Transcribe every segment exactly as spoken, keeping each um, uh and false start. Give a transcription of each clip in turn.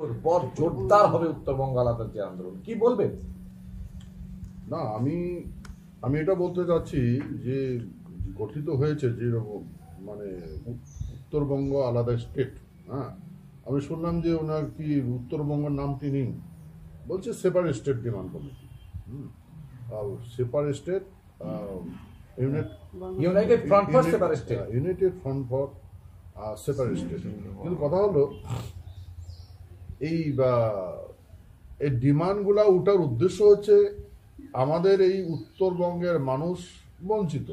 বড় জোরদার হবে উত্তরবঙ্গ আলাদার যে আন্দোলন, কি বলবেন? না, আমি আমি এটা বলতে চাচ্ছি যে গঠিত হয়েছে যে মানে উত্তরবঙ্গ আলাদা স্টেট। হ্যাঁ, আমি শুনলাম যে ওনার কি উত্তরবঙ্গের নামটি নেই, বলছে separate state demand committee. Hmm, separate state united front for separate state, united front for separate state. কিন্তু কথা হলো এই বা এই ডিমান্ডগুলা ওঠার উদ্দেশ্য হচ্ছে আমাদের এই উত্তরবঙ্গের মানুষ বঞ্চিত,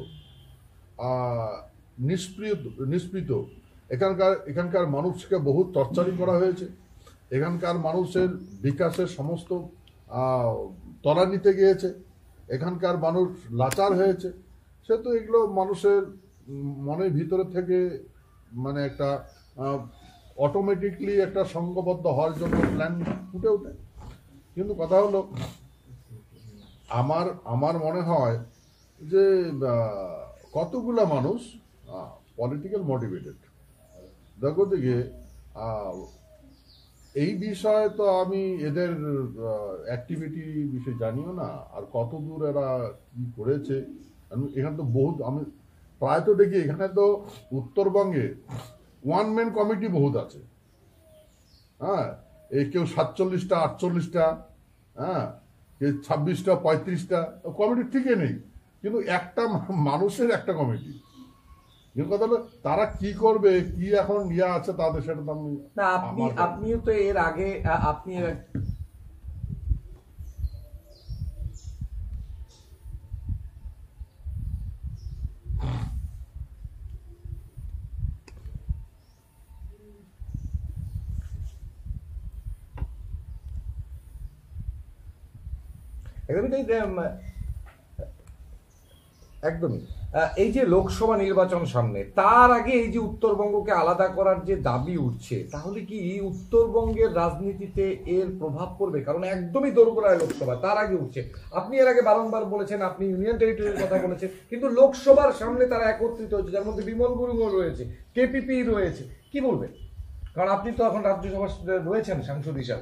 নিষ্পৃত নিষ্পৃত এখানকার এখানকার মানুষকে বহু টর্চারিং করা হয়েছে। এখানকার মানুষের বিকাশের সমস্ত ত্বরান্বিতে গিয়েছে। এখানকার মানুষ লাচার হয়েছে। সে তো এগুলো মানুষের মনের ভিতরে থেকে মানে একটা অটোমেটিকলি একটা সংঘবদ্ধ হওয়ার জন্য প্ল্যান ফুটে ওঠে। কিন্তু কথা হলো আমার আমার মনে হয় যে কতগুলো মানুষ পলিটিক্যাল মোটিভেটেড। দেখো দিকে এই বিষয়ে তো আমি এদের অ্যাক্টিভিটি বিষয়ে জানিও না, আর কত দূর এরা কি করেছে। এখানে তো বহুত আমি প্রায় তো দেখি এখানে তো উত্তরবঙ্গে ওয়ান ম্যান কমিটি বহুত আছে। হ্যাঁ, এই কেউ সাতচল্লিশটা আটচল্লিশটা, হ্যাঁ, কেউ ছাব্বিশটা পঁয়ত্রিশটা কমিটি ঠিকই নেই, কিন্তু একটা মানুষের একটা কমিটি। কিন্তু কথা হলো তারা কি করবে, কি এখন ইয়া আছে তাদের, সেটা তো আমি না। আপনি আপনিও তো এর আগে আপনি একদমই এই যে লোকসভা নির্বাচন সামনে, তার আগে এই যে উত্তরবঙ্গকে আলাদা করার যে দাবি উঠছে, তাহলে কি উত্তরবঙ্গের রাজনীতিতে এর প্রভাব পড়বে? কারণ একদমই দোরগোড়ায় লোকসভা, তার আগে উঠছে। আপনি এর আগে বারংবার বলেছেন, আপনি ইউনিয়ন টেরিটরির কথা বলেছেন, কিন্তু লোকসভার সামনে তারা একত্রিত হচ্ছে, যার মধ্যে বিমল গুরুংও রয়েছে, কেপিপি রয়েছে। কি বলবেন? কারণ আপনি তো এখন রাজ্যসভা রয়েছেন সাংসদ হিসাবে।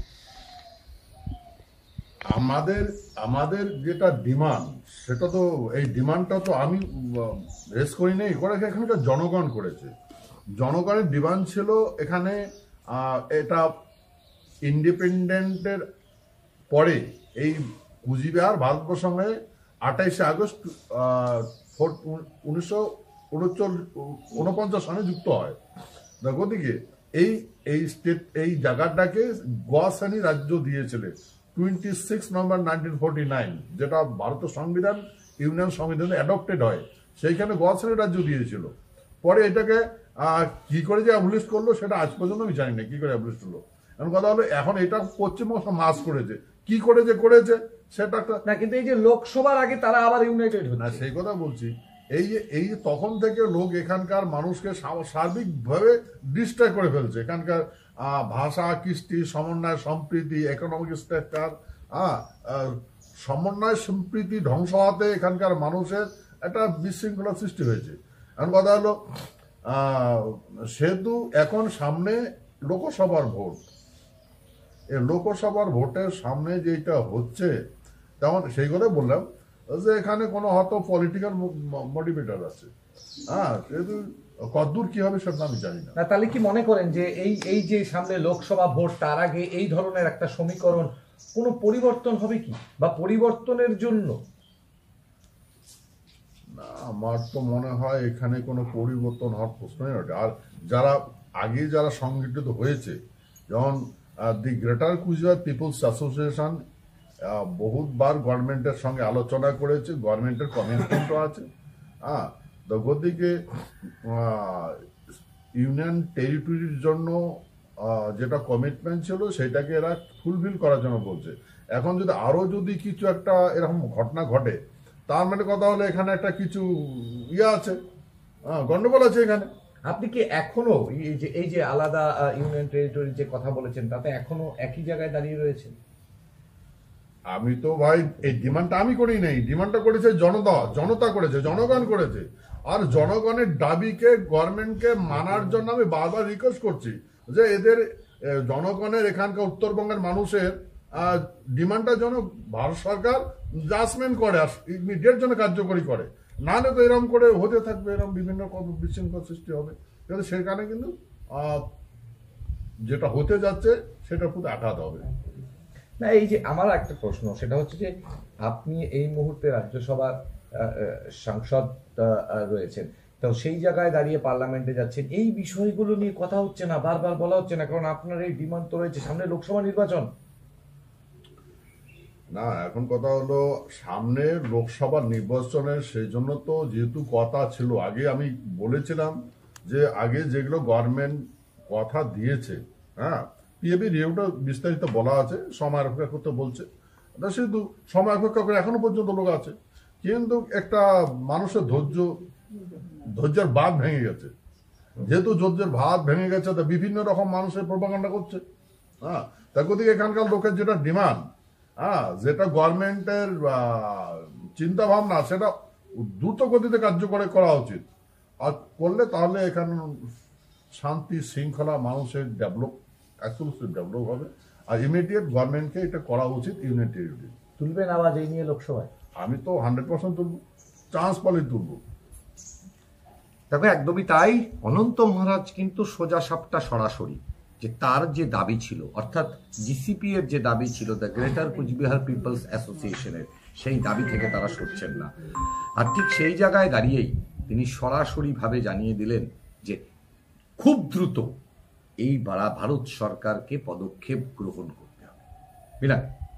আমাদের আমাদের যেটা ডিমান্ড, সেটা তো এই ডিমান্ডটা তো আমি রেস করি নাই, করেছে এখানকার জনগণ করেছে। জনগণের ডিমান্ড ছিল এখানে এটা ইন্ডিপেন্ডেন্টের পরে এই কুচবিহার ভারতবর্ষের সঙ্গে আঠাইশে আগস্ট উনিশশো উনচল্লিশ উনপঞ্চাশ সনে যুক্ত হয়। দেখো দিকে এই এই স্টেট এই জায়গাটাকে গোয়াসানি রাজ্য দিয়েছিলেন twenty six November nineteen forty nine, যেটা ভারতের সংবিধান ইউনিয়ন সংবিধানে অ্যাডপ্টেড হয়, সেইখানে গোয়াসানি রাজ্য দিয়েছিল। পরে এটাকে কি করে যে অ্যাবলিশ করলো সেটা আজ পর্যন্ত আমি জানি না কি করে অ্যাবলিশ করলো। এখন কথা হলো এখন এটা পশ্চিমবঙ্গ মাস করেছে, কি করে যে করেছে সেটা না। কিন্তু এই যে লোকসভার আগে তারা আবার ইউনাইটেড না, সেই কথা বলছি। এই যে এই যে তখন থেকে লোক এখানকার মানুষকে সার্বিকভাবে ডিস্ট্রয় করে ফেলছে। এখানকার ভাষা, কৃষ্টি, সমন্বয়, সম্প্রীতি, ইকোনমিক স্ট্রাকচার, সমন্বয় সম্প্রীতি ধ্বংস হওয়াতে এখানকার মানুষের একটা বিশৃঙ্খলা সৃষ্টি হয়েছে। এখন কথা হলো সেহেতু এখন সামনে লোকসভার ভোট, এই লোকসভার ভোটের সামনে যেটা হচ্ছে, তেমন সেইগুলো বললাম যে এখানে কোনো হয়তো পলিটিক্যাল মোটিভেটর আছে। হ্যাঁ, সেহেতু কতদূর কি হবে সেটা আমি জানি না। তাহলে কি মনে করেন যে এই এই যে সামনে লোকসভা ভোট, তার আগে এই ধরনের একটা সমীকরণ কোনো পরিবর্তন হবে কি, বা পরিবর্তনের জন্য? না, আমার তো মনে হয় এখানে কোনো পরিবর্তন হওয়ার প্রশ্নই ওঠে। আর যারা আগে যারা সংগঠিত হয়েছে, যেমন the greater Coochbehar people's association বহুতবার গভর্নমেন্টের সঙ্গে আলোচনা করেছে, গভর্নমেন্টের কমিটমেন্টও আছে। হ্যাঁ, গদিকে ইউনিয়ন টেরিটরির জন্য যেটা কমিটমেন্ট ছিল সেটাকে এরা ফুলফিল করার জন্য বলছে। এখন যদি আরো যদি কিছু একটা এরকম ঘটনা ঘটে, তার মানে কথা হলো এখানে একটা কিছু ইয়ে আছে, গন্ডগোল আছে এখানে। আপনি কি এখনো এই যে এই যে আলাদা ইউনিয়ন টেরিটরির যে কথা বলেছেন, তাতে এখনো একই জায়গায় দাঁড়িয়ে রয়েছেন? আমি তো ভাই এই ডিমান্ডটা আমি করি নাই, ডিমান্ডটা করেছে জনতা, জনতা করেছে, জনগণ করেছে। আর জনগণের দাবিকে গভর্নমেন্টকে মানার জন্য আমি বারবার রিকোয়েস্ট করছি যে এদের এ, জনগণের এখানকার উত্তরবঙ্গের মানুষের আহ, ডিমান্ডটা যেন ভারত সরকার জাজমেন্ট করে আর ইমিডিয়েট যেন কার্যকরী করে, নাহলে তো এরকম করে হতে থাকবে, এরকম বিভিন্ন বিশৃঙ্খল সৃষ্টি হবে। কিন্তু সেখানে কিন্তু আহ, যেটা হতে যাচ্ছে সেটার প্রতি আঘাত হবে। না, এই যে আমার একটা প্রশ্ন, সেটা হচ্ছে যে আপনি এই মুহূর্তে রাজ্যসভার আহ, আহ, সাংসদ আহ, রয়েছেন, তো সেই জায়গায় দাঁড়িয়ে পার্লামেন্টে যাচ্ছেন, এই বিষয়গুলো নিয়ে কথা হচ্ছে না, বারবার বলা হচ্ছে না, কারণ আপনার এই ডিমান্ড তো রয়েছে, সামনে লোকসভা নির্বাচন। না, এখন কথা হলো সামনে লোকসভা নির্বাচনের, সেই জন্য তো যেহেতু কথা ছিল, আগে আমি বলেছিলাম যে আগে যেগুলো গভর্নমেন্ট কথা দিয়েছে, হ্যাঁ, পিএবি রিভিউটা বিস্তারিত বলা আছে, সময় অপেক্ষা করতে বলছে, সেহেতু সময় অপেক্ষা করে এখনো পর্যন্ত লোক আছে, কিন্তু একটা মানুষের ধৈর্য ধৈর্যের বাঁধ ভেঙে গেছে। যেহেতু ধৈর্যের ভাত ভেঙে গেছে, তা বিভিন্ন রকম মানুষের প্রোপাগান্ডা করছে, হ্যাঁ, তার দিকে এখানকার লোকের যেটা ডিমান্ড, হ্যাঁ, যেটা গভর্নমেন্টের চিন্তা ভাবনা, সেটা দ্রুত গতিতে কার্যকরী করা উচিত। আর করলে তাহলে এখানে শান্তি শৃঙ্খলা মানুষের ডেভেলপ অ্যাকচুয়ালি ডেভেলপ হবে। আর ইমিডিয়েট গভর্নমেন্টকে এটা করা উচিত, ইউনিটি। তুলবেন আওয়াজ এই নিয়ে লোকসভায়? আমি তো হান্ড্রেড পার্সেন্ট তুলব, চান্স পালে তুলব। দেখো, একদমই তাই। অনন্ত মহারাজ কিন্তু সোজা সাপটা সরাসরি যে তার যে দাবি ছিল, অর্থাৎ জিসিপি এর যে দাবি ছিল, দ্য গ্রেটার কুচবিহার পিপলস অ্যাসোসিয়েশনের, সেই দাবি থেকে তারা সরছেন না। আর ঠিক সেই জায়গায় দাঁড়িয়েই তিনি সরাসরি ভাবে জানিয়ে দিলেন যে খুব দ্রুত এই ভারত সরকারকে পদক্ষেপ গ্রহণ করতে হবে। বিনা